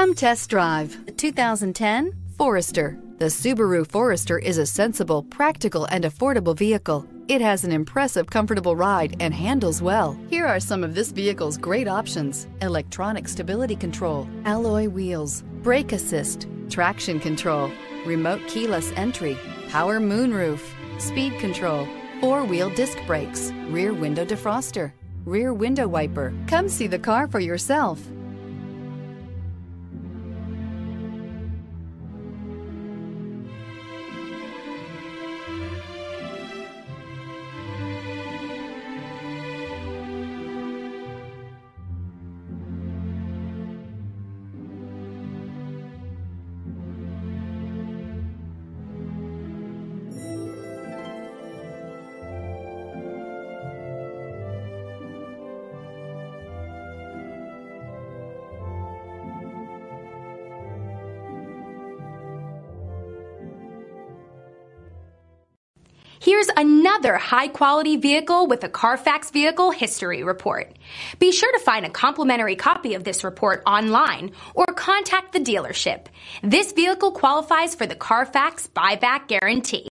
Come test drive the 2010 Forester. The Subaru Forester is a sensible, practical, and affordable vehicle. It has an impressive, comfortable ride and handles well. Here are some of this vehicle's great options: electronic stability control, alloy wheels, brake assist, traction control, remote keyless entry, power moonroof, speed control, four-wheel disc brakes, rear window defroster, rear window wiper. Come see the car for yourself. Here's another high-quality vehicle with a Carfax Vehicle History Report. Be sure to find a complimentary copy of this report online or contact the dealership. This vehicle qualifies for the Carfax Buyback Guarantee.